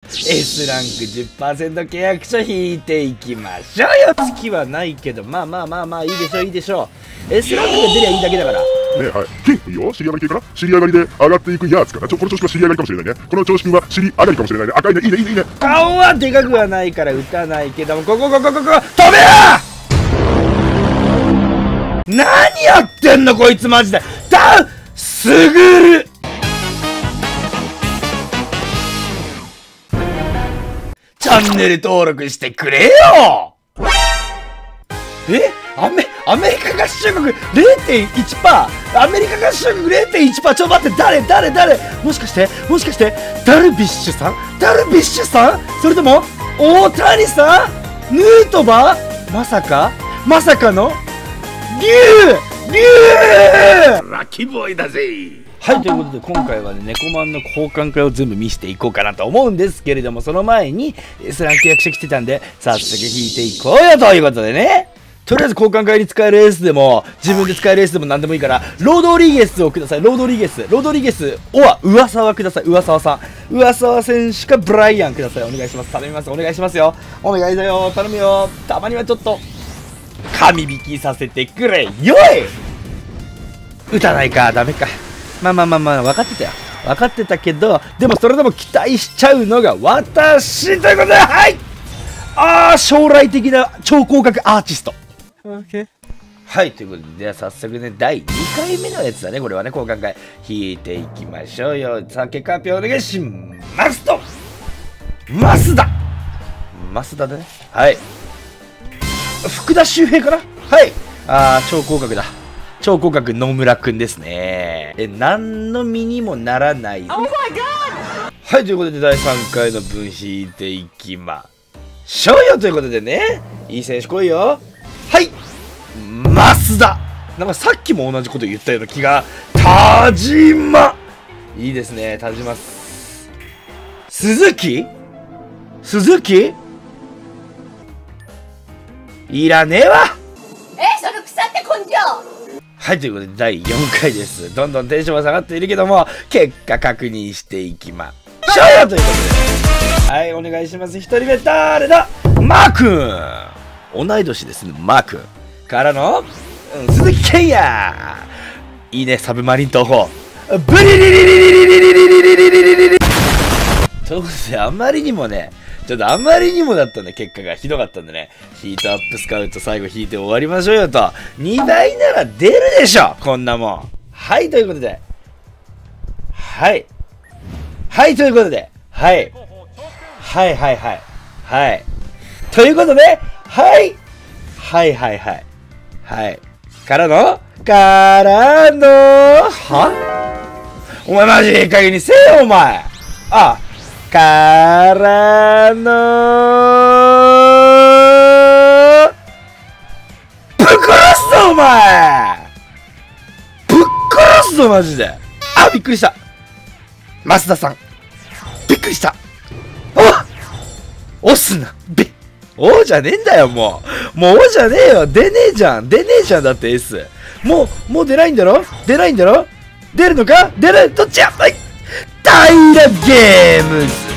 S ランク 10% 契約書引いていきましょうよ。月はないけど、まあいいでしょう、いいでしょう。S ランクが出りゃいいだけだから。 ねえ、はい。金、いいよ。尻上がり系かな。尻上がりで上がっていくやつかな。この調子は尻上がりかもしれないね。この調子は尻上がりかもしれないね。赤いね、いいね、いいね、いいね。 顔はでかくはないから打たないけども、ここ、止めろ！何やってんのこいつマジで。すぐるチャンネル登録してくれよ。アメリカ合衆国 0.1%。アメリカ合衆国 0.1%。ちょっと待って、誰もしかしてダルビッシュさんそれとも大谷さん、ヌートバー、まさかのリュウラッキーボーイだぜ。はい、ということで今回はね、ネコマンの交換会を全部見せていこうかなと思うんですけれども、その前に S ラン契約書来てたんで、早速引いていこうよということでね。とりあえず交換会に使えるエースでも、自分で使えるエースでも何でもいいから、ロードリゲスをください。ロードリゲスは上沢ください。上沢さん。上沢選手かブライアンください。お願いします。頼みます。お願いしますよ。お願いだよ。頼むよ。たまにはちょっと、神引きさせてくれよい。打たないか、ダメか。まあ、分かってたよ。分かってたけど、でもそれでも期待しちゃうのが私ということで、はい、将来的な超広角アーティスト。OK。はい、ということで、では早速ね、第2回目のやつだね、これはね、交換会。引いていきましょうよ。さあ、結果発表お願いしますと。マスダだね。はい。福田周平かな。はい。超広角だ。超広角野村くんですね。何の身にもならない。はい、ということで第3回の分引いていきましょうよということでね。いい選手来いよ。はい。増田。なんかさっきも同じこと言ったような気が。田島。いいですね、田島。鈴木いらねえわ。 その腐って根性。 はい、ということで第4回です。どんどんテンションは下がっているけども、結果確認していきましょうよということで。はい、お願いします。1人目誰だ。マー君。同い年ですね、マー君。からの、鈴木健也。いいね、サブマリン投法。ブリリリリリリリリリリリリリリ。ということで、あまりにもだったね、結果がひどかったんでね、ヒートアップスカウト最後引いて終わりましょうよと。2倍なら出るでしょ、こんなもん。はい、ということで。はい。ということで。はい。ということで、からの、お前マジいい加減にせえよ、お前。からのぶっ殺すぞお前。ぶっ殺すぞマジで。びっくりした。増田さんびっくりした。押すな。おじゃねえんだよ。もうおじゃねえよ。出ねえじゃんだって S。もう出ないんだろ。出るのか。どっちや。はい、平ゲームズ。